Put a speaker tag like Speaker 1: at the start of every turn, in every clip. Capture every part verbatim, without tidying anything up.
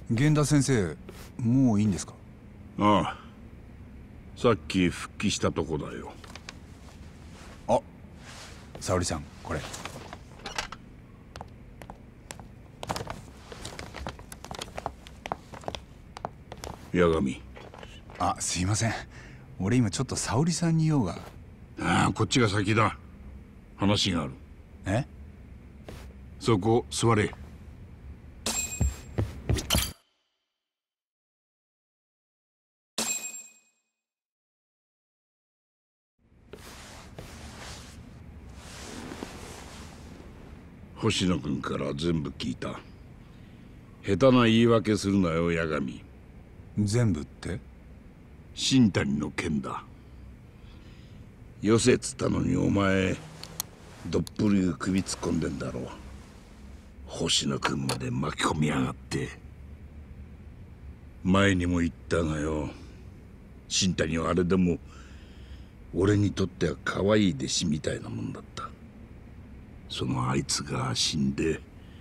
Speaker 1: 源田先生、もういいんですか？
Speaker 2: ああ、さっき復帰したとこだよ。
Speaker 1: あ、沙織さん、これ。
Speaker 2: 八神。
Speaker 1: あ、すいません。俺今ちょっと沙織さんに用が。
Speaker 2: ああ、こっちが先だ。話がある。
Speaker 1: え？
Speaker 2: そこ座れ。星野君から全部聞いた。下手な言い訳するなよ、八神。
Speaker 1: 全部って？
Speaker 2: 新谷の件だ。よせっつったのにお前どっぷり首突っ込んでんだろう。星野君まで巻き込みやがって。前にも言ったがよ、新谷はあれでも俺にとっては可愛い弟子みたいなもんだった。そのあいつが死んで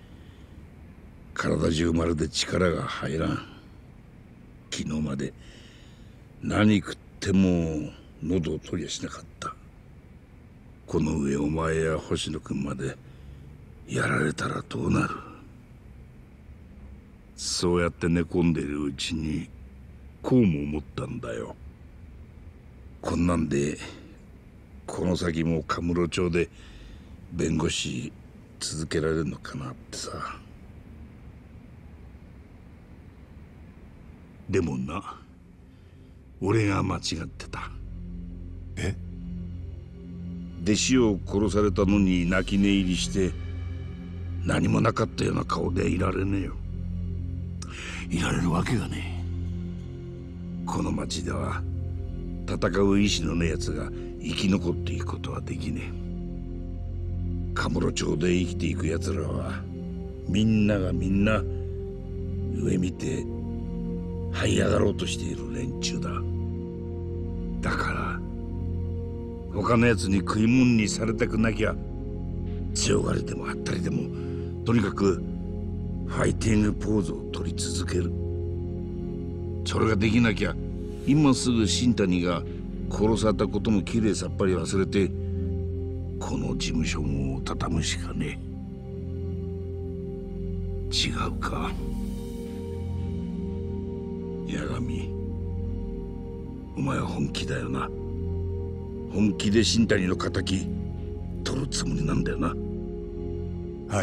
Speaker 2: 体中まるで力が入らん。昨日まで何食っても喉を取りやしなかった。この上お前や星野君までやられたらどうなる。そうやって寝込んでいるうちにこうも思ったんだよ。こんなんでこの先もカムロ町で弁護士続けられるのかなってさ。でもな、俺が間違ってた。
Speaker 1: え？
Speaker 2: 弟子を殺されたのに泣き寝入りして何もなかったような顔でいられねえよ。いられるわけがねえ。この町では戦う意志のねえやつが生き残っていくことはできねえ。カムロ町で生きていくやつらはみんながみんな上見て這い上がろうとしている連中だ。だから他のやつに食い物にされたくなきゃ強がりでもあったりでもとにかくファイティングポーズを取り続ける。それができなきゃ今すぐ新谷が殺されたこともきれいさっぱり忘れてこの事務所も畳むしかねえ。違うか八神、お前は本気だよな。本気で新谷の仇取るつもりなんだよな。
Speaker 1: はい。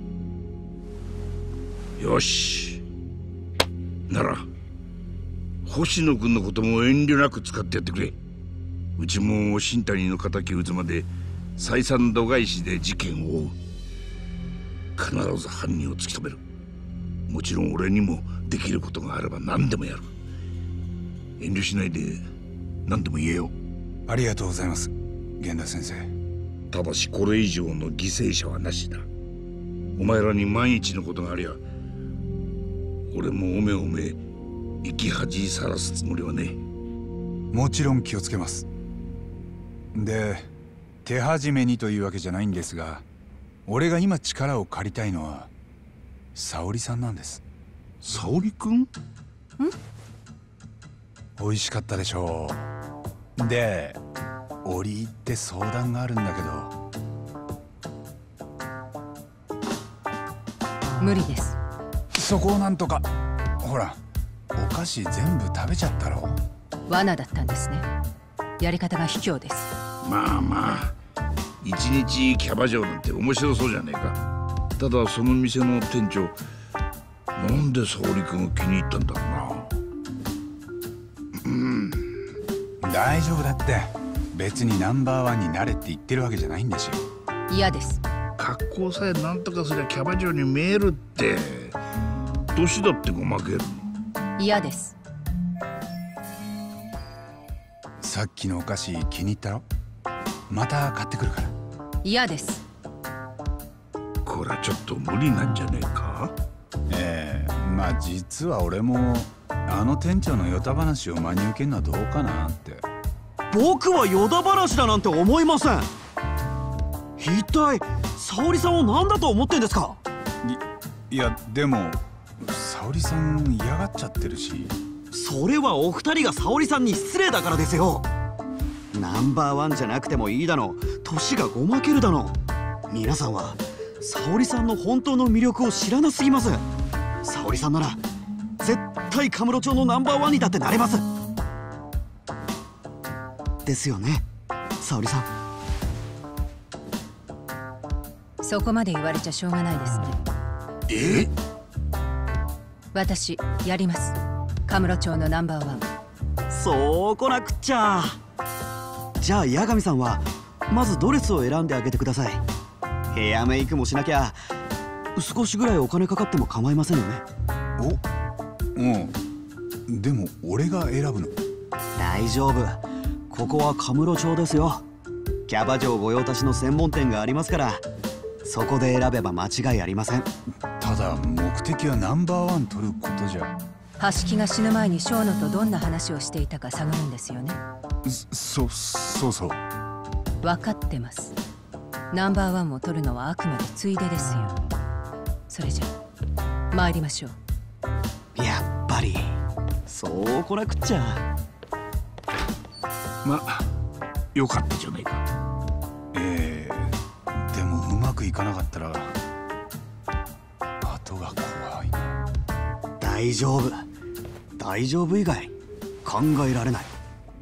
Speaker 2: よし、なら星野君のことも遠慮なく使ってやってくれ。うちも新谷の仇討つまで採算度外視で事件を追う。必ず犯人を突き止める。もちろん俺にもできることがあれば何でもやる。遠慮しないで何でも言えよ。
Speaker 1: ありがとうございます、源田先生。
Speaker 2: ただしこれ以上の犠牲者はなしだ。お前らに万一のことがありゃ俺もおめおめ生き恥さらすつもりはねえ。
Speaker 1: もちろん気をつけます。で、手始めにというわけじゃないんですが、俺が今力を借りたいのは沙織さんなんです。
Speaker 2: 沙織くん？ん？
Speaker 1: 美味しかったでしょう。で、折り入って相談があるんだけ
Speaker 3: ど。無理です。
Speaker 1: そこをなんとか。ほら、お菓子全部食べちゃったろ。
Speaker 3: 罠だったんですね。やり方が卑怯です。
Speaker 2: まあまあ、一日キャバ嬢なんて面白そうじゃねえか。ただその店の店長、なんで沙織君を気に入ったんだろうな。うん、
Speaker 1: 大丈夫だって。別にナンバーワンになれって言ってるわけじゃないんだし。
Speaker 3: 嫌です。
Speaker 2: 格好さえなんとかすりゃキャバ嬢に見えるって。年だってごまける。
Speaker 3: 嫌です。
Speaker 1: さっきのお菓子気に入ったろ。また買ってくるから。
Speaker 3: 嫌です。
Speaker 2: これはちょっと無理なんじゃねえか。
Speaker 1: ええ、まあ実は俺もあの店長のヨタ話を真に受けるのはどうかなって。
Speaker 4: 僕はヨタ話だなんて思いません。一体沙織さんを何だと思ってんですか。
Speaker 1: い、いやでも沙おりさん嫌がっちゃってるし。
Speaker 4: それはお二人が沙織さんに失礼だからですよ。ナンバーワンじゃなくてもいいだの、年がごまけるだの。皆さんは沙織さんの本当の魅力を知らなすぎます。沙織さんなら絶対カムロ町のナンバーワンにだってなれます。ですよね、沙織さん。
Speaker 3: そこまで言われちゃしょうがないですね。
Speaker 2: え？
Speaker 3: 私やります。カムロ町のナンバーワン。
Speaker 4: そうこなくっちゃ。じゃあ八神さんはまずドレスを選んであげてください。ヘアメイクもしなきゃ少しぐらいお金かかっても構いませんよね。
Speaker 1: お、うん。でも俺が選ぶの？
Speaker 4: 大丈夫、ここはカムロ町ですよ。キャバ嬢御用達の専門店がありますから、そこで選べば間違いありません。
Speaker 1: ただ目的はナンバーワン取ることじゃ。
Speaker 3: 橋木が死ぬ前にショーノとどんな話をしていたか探るんですよね。
Speaker 1: そ、そうそう。
Speaker 3: 分かってます。ナンバーワンを取るのはあくまでついでですよ。それじゃ参りましょう。
Speaker 4: やっぱりそうこなくっちゃ。
Speaker 2: まあよかったじゃないか。
Speaker 1: ええ、でもうまくいかなかったら後が怖いな。
Speaker 4: 大丈夫、大丈夫以外考えられない。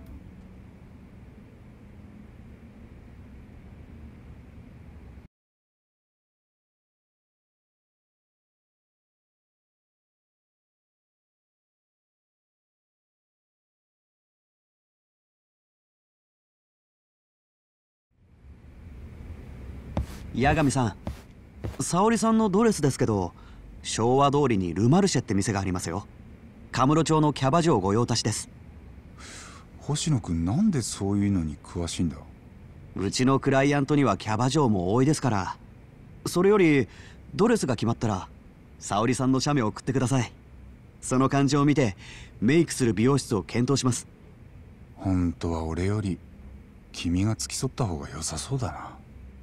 Speaker 4: 八神さん、沙織さんのドレスですけど、昭和通りにルマルシェって店がありますよ。カムロ町のキャバ嬢御用達です。
Speaker 1: 星野くんなんでそういうのに詳しいんだ？
Speaker 4: うちのクライアントにはキャバ嬢も多いですから。それよりドレスが決まったら沙織さんの写メを送ってください。その感じを見てメイクする美容室を検討します。
Speaker 1: 本当は俺より君が付き添った方が良さそうだな。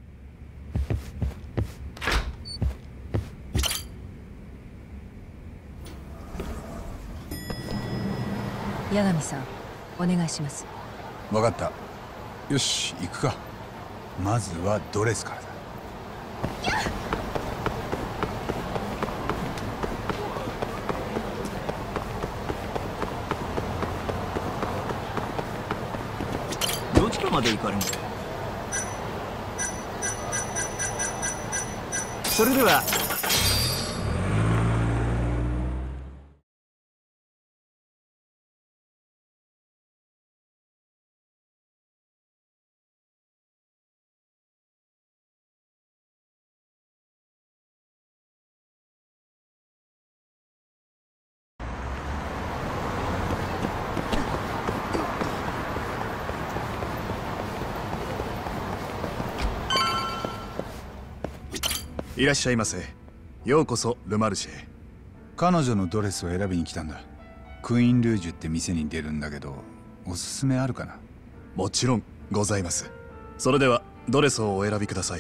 Speaker 3: 八神さん、お願いします。
Speaker 1: 分かった。よし行くか。まずはドレスからだ。
Speaker 4: どっちかまで行かれます。それでは
Speaker 5: いらっしゃいませ。ようこそルマルシェ。
Speaker 1: 彼女のドレスを選びに来たんだ。クイーンルージュって店に出るんだけど、おすすめあるかな？
Speaker 5: もちろんございます。それではドレスをお選びください。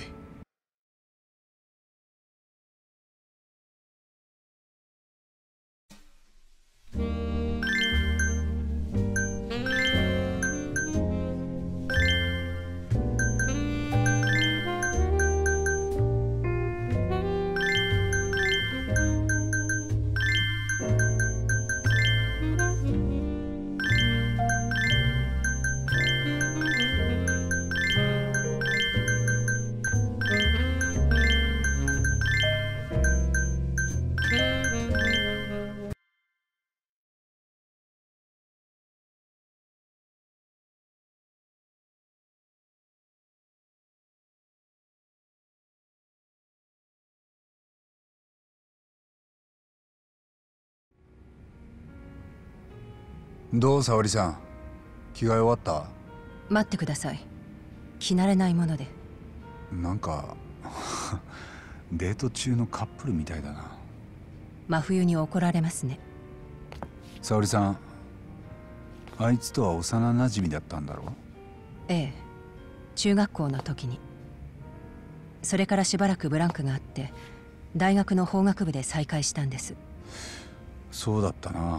Speaker 1: どう沙織さん、着替え終わった？
Speaker 3: 待ってください。着慣れないもので。
Speaker 1: なんかデート中のカップルみたいだな。
Speaker 3: 真冬に怒られますね。
Speaker 1: 沙織さん、あいつとは幼なじみだったんだろう？
Speaker 3: ええ、中学校の時に。それからしばらくブランクがあって、大学の法学部で再会したんです。
Speaker 1: そうだったな。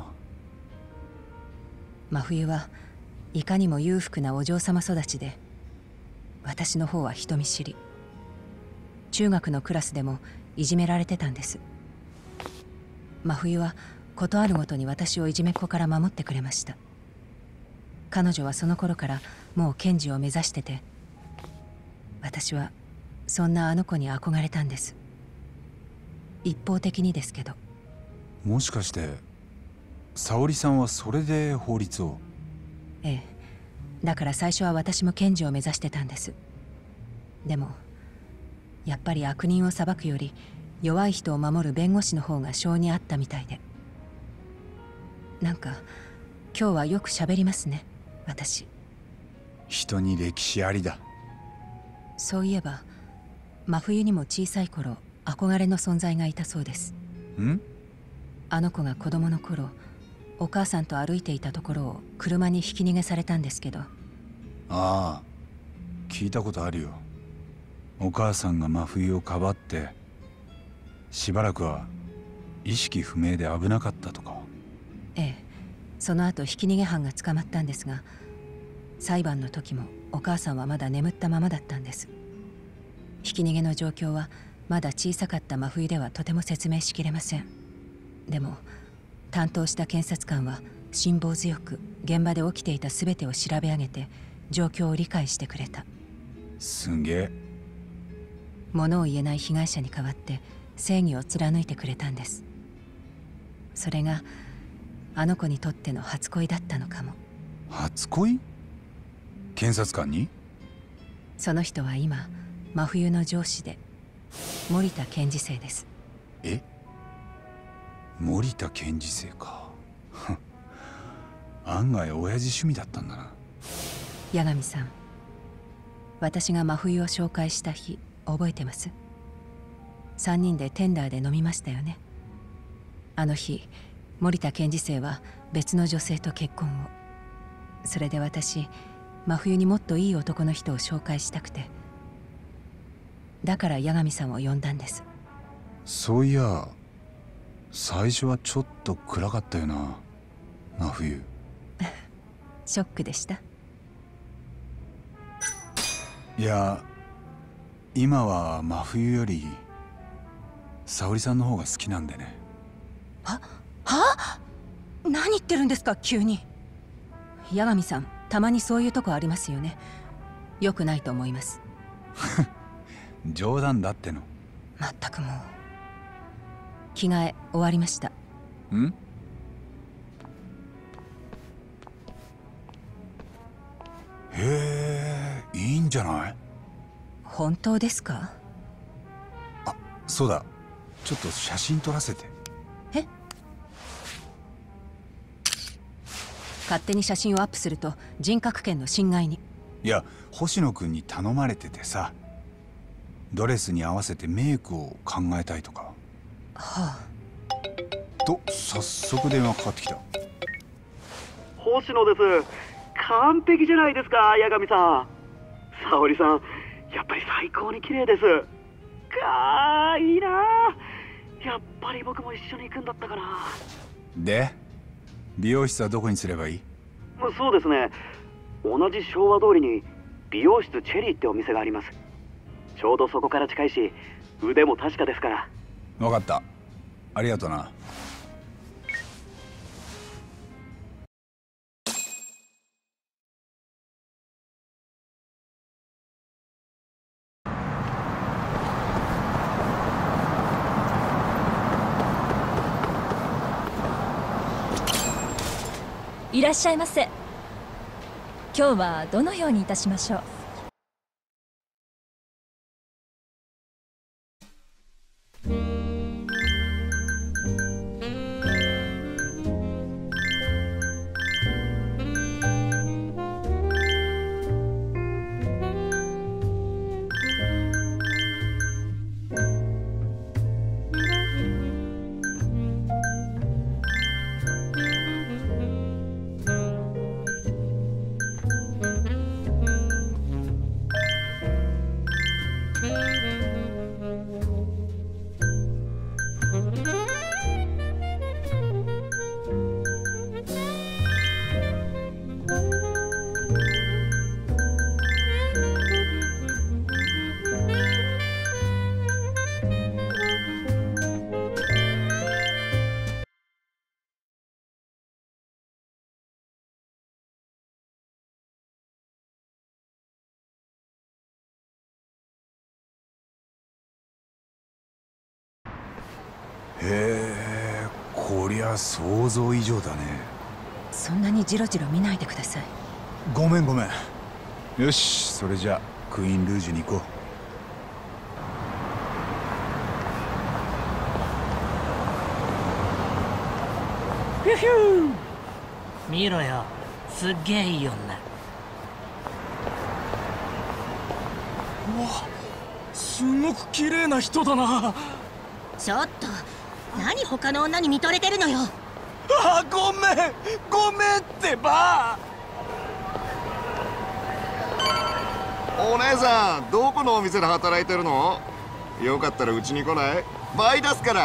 Speaker 3: 真冬はいかにも裕福なお嬢様育ちで、私の方は人見知り。中学のクラスでもいじめられてたんです。真冬はことあるごとに私をいじめっ子から守ってくれました。彼女はその頃からもう検事を目指してて、私はそんなあの子に憧れたんです。一方的にですけど。
Speaker 1: もしかして沙織さんはそれで法律を？
Speaker 3: ええ、だから最初は私も検事を目指してたんです。でもやっぱり悪人を裁くより弱い人を守る弁護士の方が性に合ったみたいで。なんか今日はよく喋りますね、私。
Speaker 1: 人に歴史ありだ。
Speaker 3: そういえば真冬にも小さい頃憧れの存在がいたそうです。
Speaker 1: ん？
Speaker 3: あの子が子供の頃お母さんと歩いていたところを車にひき逃げされたんですけど。
Speaker 1: ああ、聞いたことあるよ。お母さんが真冬をかばってしばらくは意識不明で危なかったとか。
Speaker 3: ええ、その後ひき逃げ犯が捕まったんですが、裁判の時もお母さんはまだ眠ったままだったんです。ひき逃げの状況はまだ小さかった真冬ではとても説明しきれません。でも担当した検察官は辛抱強く現場で起きていた全てを調べ上げて状況を理解してくれた。
Speaker 1: すげえ。
Speaker 3: 物を言えない被害者に代わって正義を貫いてくれたんです。それがあの子にとっての初恋だったのかも。
Speaker 1: 初恋？検察官に？
Speaker 3: その人は今真冬の上司で森田検事正です。
Speaker 1: え？森田検事正か。案外親父趣味だったんだな。
Speaker 3: 八神さん、私が真冬を紹介した日覚えてます？さんにんでテンダーで飲みましたよね。あの日森田検事正は別の女性と結婚を。それで私真冬にもっといい男の人を紹介したくて、だから八神さんを呼んだんです。
Speaker 1: そういや最初はちょっと暗かったよな、真冬。
Speaker 3: ショックでした？
Speaker 1: いや、今は真冬より沙織さんの方が好きなんでね。
Speaker 3: はは何言ってるんですか急に。八神さん、たまにそういうとこありますよね。良くないと思います。
Speaker 1: 冗談だっての。
Speaker 3: まったくもう。着替え終わりました。
Speaker 1: ん？へえ、いいんじゃない？
Speaker 3: 本当ですか？
Speaker 1: あ、そうだ、ちょっと写真撮らせて。
Speaker 3: え？勝手に写真をアップすると人格権の侵害に。
Speaker 1: いや、星野君に頼まれててさ、ドレスに合わせてメイクを考えたいとか。
Speaker 3: はあ。
Speaker 1: と早速電話かかってきた。
Speaker 4: 星野です。完璧じゃないですか、八神さん。沙織さん、やっぱり最高に綺麗です。かー、いいなー。やっぱり僕も一緒に行くんだったかな。
Speaker 1: で、美容室はどこにすればいい？
Speaker 4: そうですね、同じ昭和通りに美容室チェリーってお店があります。ちょうどそこから近いし、腕も確かですから。
Speaker 1: 分かった、ありがとな。
Speaker 6: いらっしゃいませ。今日はどのようにいたしましょう？
Speaker 1: や想像以上だね。
Speaker 3: そんなにジロジロ見ないでください。
Speaker 1: ごめんごめん。よし、それじゃあクイーンルージュに行こう。
Speaker 7: ヒュヒュー見ろよ、すっげえいい女。
Speaker 5: うわ、すごく綺麗な人だな。
Speaker 8: ちょっと何他の女に見とれてるのよ。
Speaker 5: あ、ごめんごめんってば。
Speaker 9: お姉さん、どこのお店で働いてるの？よかったらうちに来ない？倍出すから。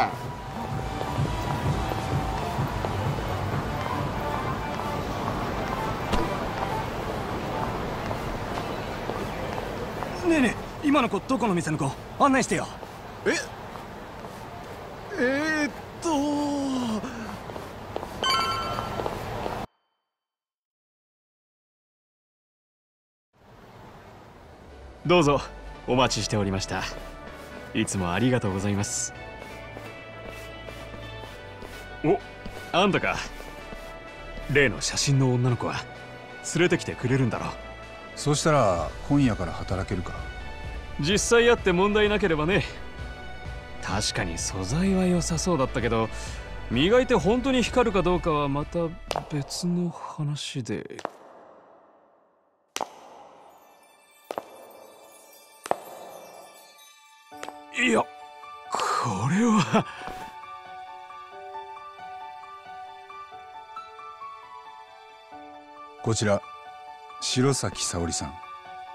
Speaker 5: ねえねえ、今の子どこの店の子？案内してよ。ええー、っと
Speaker 10: どうぞ、お待ちしておりました。いつもありがとうございます。お、あんたか。例の写真の女の子は連れてきてくれるんだろう。
Speaker 1: そしたら今夜から働けるか？
Speaker 10: 実際あって問題なければね。確かに素材は良さそうだったけど、磨いて本当に光るかどうかはまた別の話で。いや、これは
Speaker 1: こちら白崎沙織さん。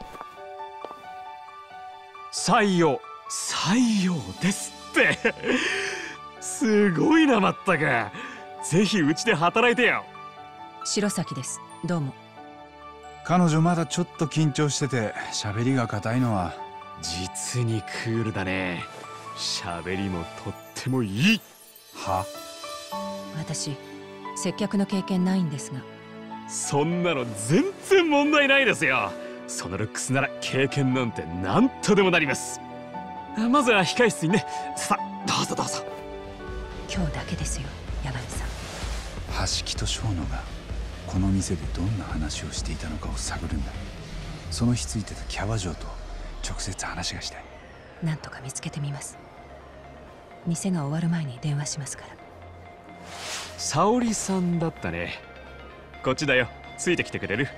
Speaker 10: 採用採用ですってすごいな。まったくぜひうちで働いてよ。
Speaker 3: 白崎です。どうも。
Speaker 1: 彼女まだちょっと緊張してて喋りが硬いのは。
Speaker 10: 実にクールだね。喋りもとってもいい。
Speaker 1: は？
Speaker 3: 私接客の経験ないんですが。
Speaker 10: そんなの全然問題ないですよ。そのルックスなら経験なんて何とでもなります。まずは控え室にね。さあどうぞどうぞ。
Speaker 3: 今日だけですよ、山根さん。
Speaker 1: 橋木と正野がこの店でどんな話をしていたのかを探るんだ。その日ついてたキャバ嬢と直接話がしたい。
Speaker 3: なんとか見つけてみます。店が終わる前に電話しますから。
Speaker 10: 沙織さんだったね。こっちだよ、ついてきてくれる？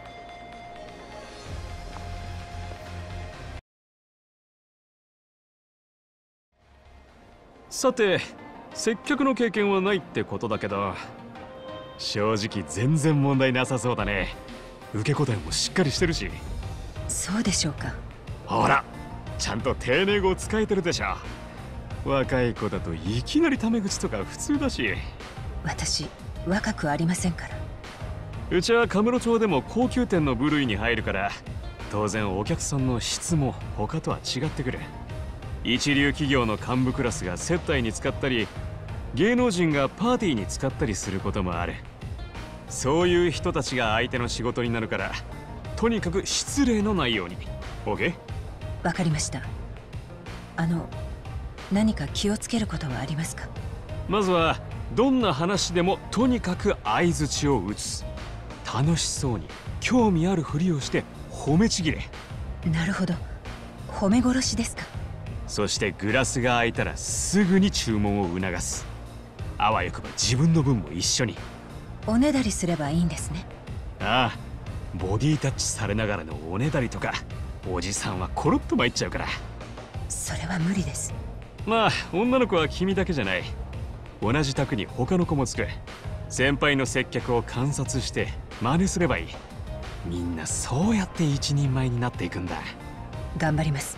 Speaker 10: さて、接客の経験はないってことだけど、正直全然問題なさそうだね。受け答えもしっかりしてるし。
Speaker 3: そうでしょうか。
Speaker 10: ほら、ちゃんと丁寧語を使えてるでしょ。若い子だといきなりタメ口とか普通だし。
Speaker 3: 私若くありませんから。
Speaker 10: うちはカムロ町でも高級店の部類に入るから、当然お客さんの質も他とは違ってくる。一流企業の幹部クラスが接待に使ったり、芸能人がパーティーに使ったりすることもある。そういう人たちが相手の仕事になるから、とにかく失礼のないように。 OK？
Speaker 3: わかりました。あの何か気をつけることはありますか？
Speaker 10: まずはどんな話でもとにかく相槌を打つ。楽しそうに興味あるふりをして褒めちぎれ。
Speaker 3: なるほど、褒め殺しですか。
Speaker 10: そしてグラスが空いたらすぐに注文を促す。あわよくば自分の分も一緒に。
Speaker 3: おねだりすればいいんですね。
Speaker 10: ああ、ボディタッチされながらのおねだりとか、おじさんはコロッと参っちゃうから。
Speaker 3: それは無理です。
Speaker 10: まあ女の子は君だけじゃない。同じ宅に他の子もつく。先輩の接客を観察して真似すればいい。みんなそうやって一人前になっていくんだ。
Speaker 3: 頑張ります。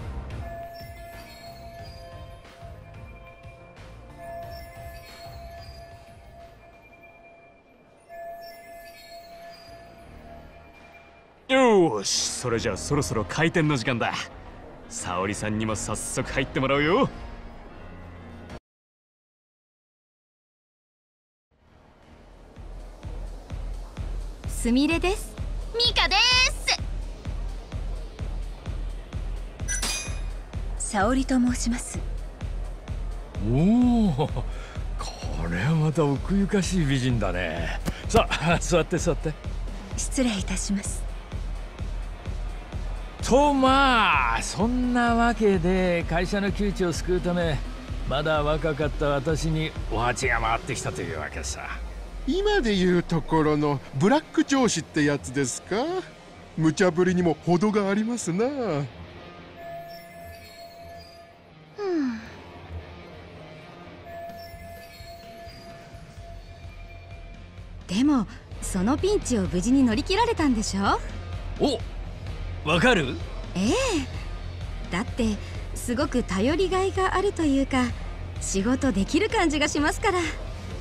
Speaker 10: よーし、それじゃあそろそろ開店の時間だ。沙織さんにも早速入ってもらうよ。
Speaker 8: すみれです。ミカです。
Speaker 3: 沙織と申します。
Speaker 11: おお、これはまた奥ゆかしい美人だね。さあ座って座って。
Speaker 3: 失礼いたします。
Speaker 11: とまあそんなわけで会社の窮地を救うためまだ若かった私にお鉢が回ってきたというわけさ。
Speaker 12: 今でいうところのブラック上司ってやつですか。無茶ぶりにも程がありますな。
Speaker 13: でもそのピンチを無事に乗り切られたんでしょ。
Speaker 11: お、わかる？
Speaker 13: ええ、だってすごく頼りがいがあるというか仕事できる感じがしますから。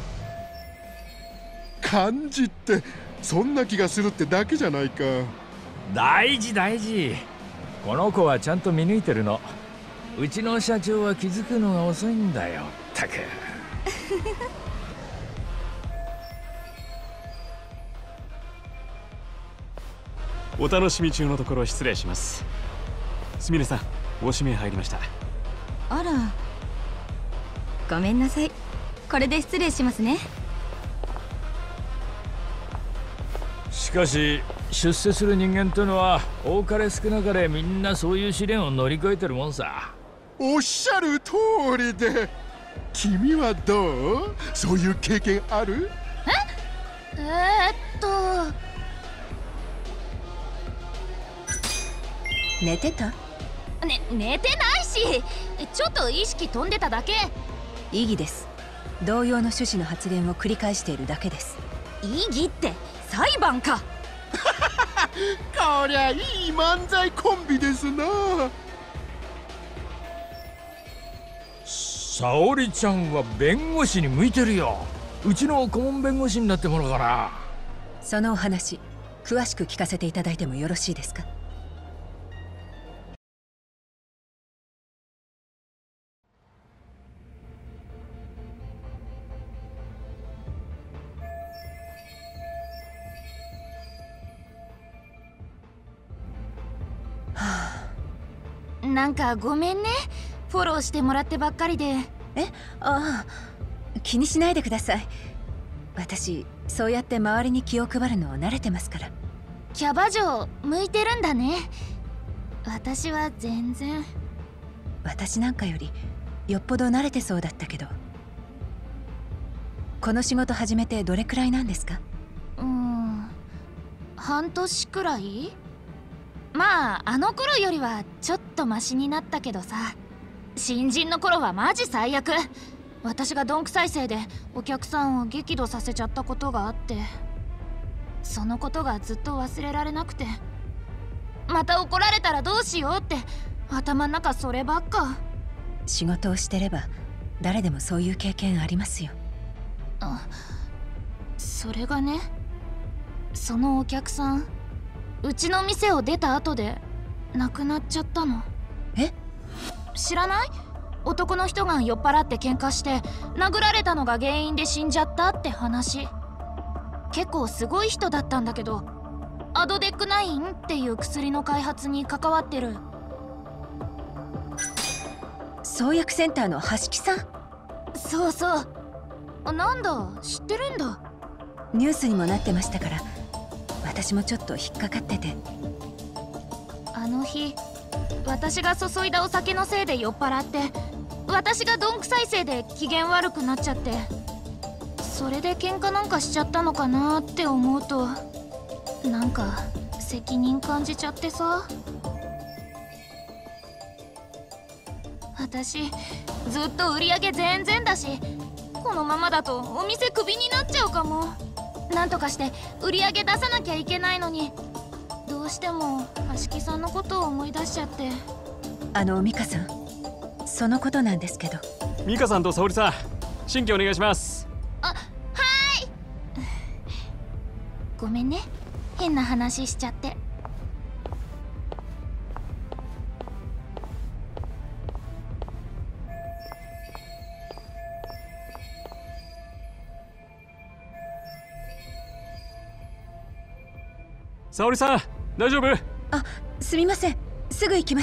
Speaker 12: 感じってそんな気がするってだけじゃないか。
Speaker 11: 大事大事。この子はちゃんと見抜いてるの。うちの社長は気づくのが遅いんだよ。ったく
Speaker 10: お楽しみ中のところ失礼します。すみれさん、ご指名入りました。
Speaker 13: あら、ごめんなさい。これで失礼しますね。
Speaker 11: しかし出世する人間というのは多かれ少なかれみんなそういう試練を乗り越えてるもんさ。
Speaker 12: おっしゃる通りで。君はどう？そういう経験ある？
Speaker 8: ええー、っと
Speaker 3: 寝てた？
Speaker 8: ね、寝てないし、ちょっと意識飛んでただけ。
Speaker 3: 異議です。同様の趣旨の発言を繰り返しているだけです。
Speaker 8: 異議って裁判か。
Speaker 12: こりゃいい漫才コンビですな。
Speaker 11: 沙織ちゃんは弁護士に向いてるよ。うちの顧問弁護士になってもらおうかな。
Speaker 3: そのお話詳しく聞かせていただいてもよろしいですか？
Speaker 8: なんかごめんね、フォローしてもらってばっかりで。
Speaker 3: え、ああ、気にしないでください。私そうやって周りに気を配るの慣れてますから。
Speaker 8: キャバ嬢向いてるんだね。私は全然。
Speaker 3: 私なんかよりよっぽど慣れてそうだったけど。この仕事始めてどれくらいなんですか？
Speaker 8: うーん、半年くらい。まああの頃よりはちょっとマシになったけどさ、新人の頃はマジ最悪。私がどんくさいせいでお客さんを激怒させちゃったことがあって、そのことがずっと忘れられなくて、また怒られたらどうしようって頭の中そればっか。
Speaker 3: 仕事をしてれば誰でもそういう経験ありますよ。
Speaker 8: あ、それがね、そのお客さんうちの店を出た後で亡くなっちゃったの。
Speaker 3: え？
Speaker 8: 知らない？男の人が酔っ払って喧嘩して殴られたのが原因で死んじゃったって話。結構すごい人だったんだけど、アドデックナインっていう薬の開発に関わってる。
Speaker 3: 創薬センターの橋木さん？
Speaker 8: そうそう。なんだ、知ってるんだ。
Speaker 3: ニュースにもなってましたから、私もちょっと引っかかってて。
Speaker 8: あの日私が注いだお酒のせいで酔っ払って、私がどんくさいせいで機嫌悪くなっちゃって、それで喧嘩なんかしちゃったのかなって思うと、なんか責任感じちゃってさ。私ずっと売り上げ全然だし、このままだとお店クビになっちゃうかも。なんとかして売り上げ出さなきゃいけないのに、どうしても橋木さんのことを思い出しちゃって。
Speaker 3: あの美香さん、そのことなんですけど。
Speaker 10: 美香さんと沙織さん、新規お願いします。
Speaker 8: あ、はーい。ごめんね、変な話しちゃって。
Speaker 10: 沙織さん、大丈夫？
Speaker 3: あ、すみません、すぐ行きます。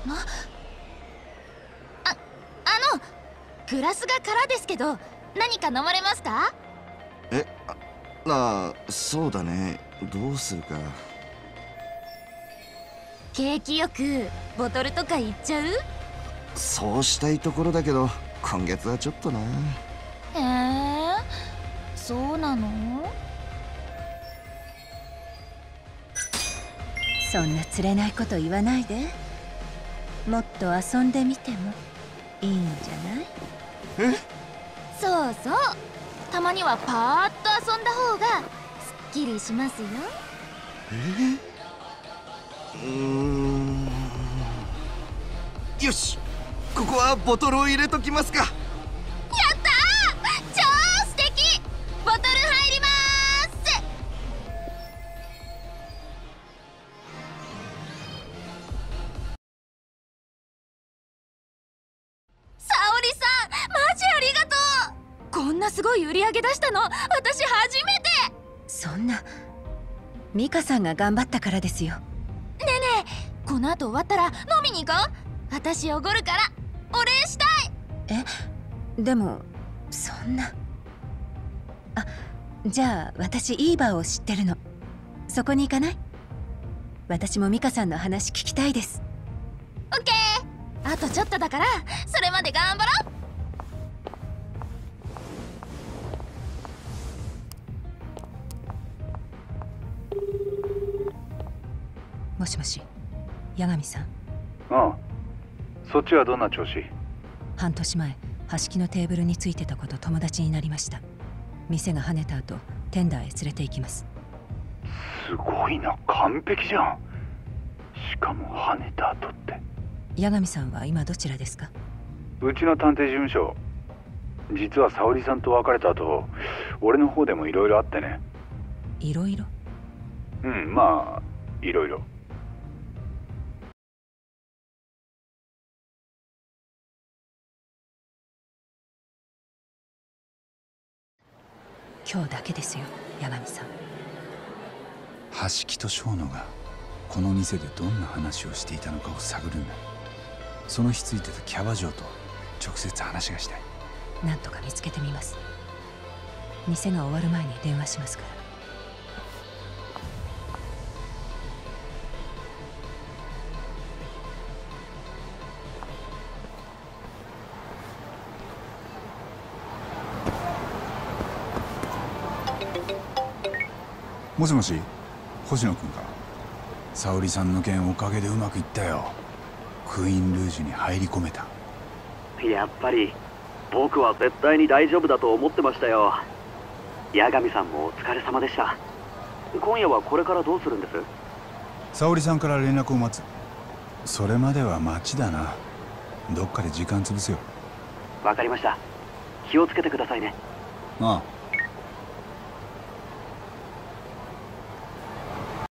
Speaker 8: ああのグラスが空ですけど何か飲まれますか？
Speaker 9: え、ああ、そうだね。どうするか。
Speaker 8: 景気よくボトルとかいっちゃう？
Speaker 9: そうしたいところだけど今月はちょっとな。
Speaker 8: へえ、そうなの？
Speaker 3: そんな釣れないこと言わないで。もっと遊んでみてもいいんじゃない？
Speaker 9: え？
Speaker 8: そうそう、たまにはパーッと遊んだ方がすっきりしますよ。
Speaker 9: え？うーん。よし、ここはボトルを入れときますか。
Speaker 8: やったー、超素敵。ボトル入りまーす。沙織さん、マジありがとう。こんなすごい売り上げ出したの私初めて。
Speaker 3: そんな、ミカさんが頑張ったからですよ。
Speaker 8: ねえねえ、この後終わったら飲みに行こう。私おごるからお礼したい。
Speaker 3: え、でもそんな。あ、じゃあ私いいバーを知ってるの。そこに行かない？私もミカさんの話聞きたいです。
Speaker 8: オッケー、あとちょっとだからそれまで頑張ろう。
Speaker 3: もしもし、八神さん。
Speaker 14: ああ、そっちはどんな調子？
Speaker 3: 半年前、端木のテーブルについてた子と友達になりました。店が跳ねた後、テンダーへ連れて行きます。
Speaker 14: すごいな、完璧じゃん。しかも跳ねた後って。
Speaker 3: 八神さんは今どちらですか？
Speaker 14: うちの探偵事務所。実は沙織さんと別れた後、俺の方でもいろいろあってね。
Speaker 3: いろいろ？
Speaker 14: うん、まあいろいろ。
Speaker 3: 今日だけですよ、八神さん。
Speaker 1: 端木と小野がこの店でどんな話をしていたのかを探るんだ。その日ついてたキャバ嬢と直接話がしたい。
Speaker 3: なんとか見つけてみます。店が終わる前に電話しますから。
Speaker 1: もしもし、星野君か。沙織さんの件おかげでうまくいったよ。クイーンルージュに入り込めた。
Speaker 15: やっぱり僕は絶対に大丈夫だと思ってましたよ。八神さんもお疲れ様でした。今夜はこれからどうするんです？
Speaker 1: 沙織さんから連絡を待つ。それまでは待ちだな。どっかで時間潰すよ。
Speaker 15: わかりました。気をつけてくださいね。
Speaker 1: ああ。